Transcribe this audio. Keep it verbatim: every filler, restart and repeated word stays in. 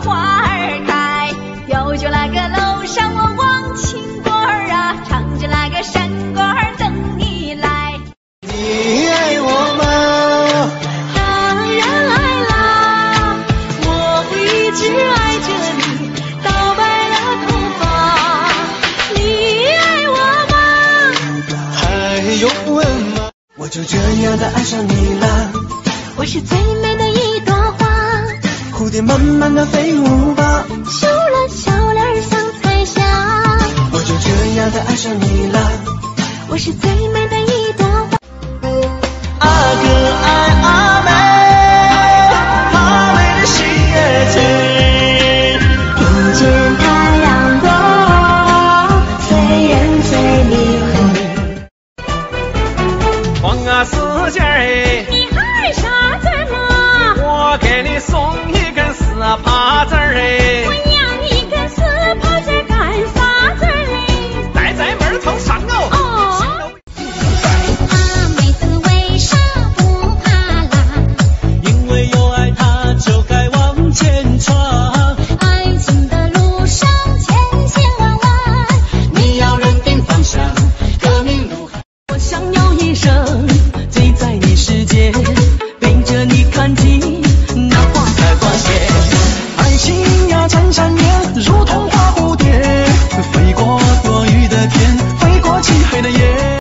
花儿开。有就来个楼上我望青果儿啊，唱着那个山歌儿等你来。 你爱我吗？ 当然爱啦，我会一直爱着你到白了头发。你爱我吗？ 还用问吗？我就这样的爱上你了。 我是最美的一朵花， 蝴蝶慢慢的飞舞吧， 羞了小脸儿像彩霞。 我就这样的爱上你了。 我是最美的一朵花。 啊个爱啊